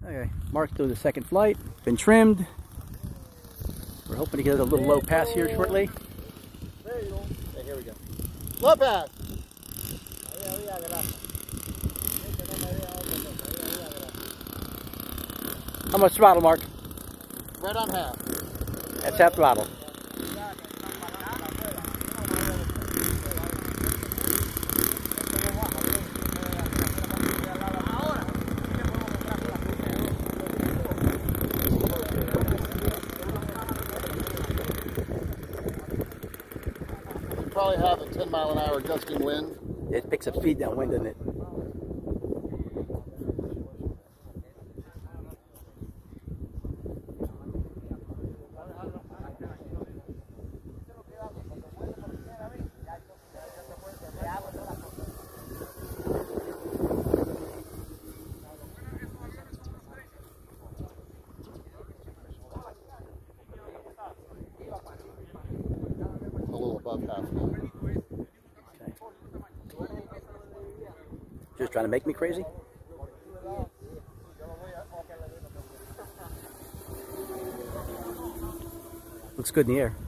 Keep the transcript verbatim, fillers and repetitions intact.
Okay, Mark's doing the second flight. Been trimmed. We're hoping to get a little low pass here shortly. There you go. Okay, here we go. Low pass. How much throttle, Mark? Right on half. That's half throttle. You probably have a ten mile an hour gusting wind. It picks up speed downwind, doesn't it? A little above half now. Okay. Just trying to make me crazy? Looks good in the air.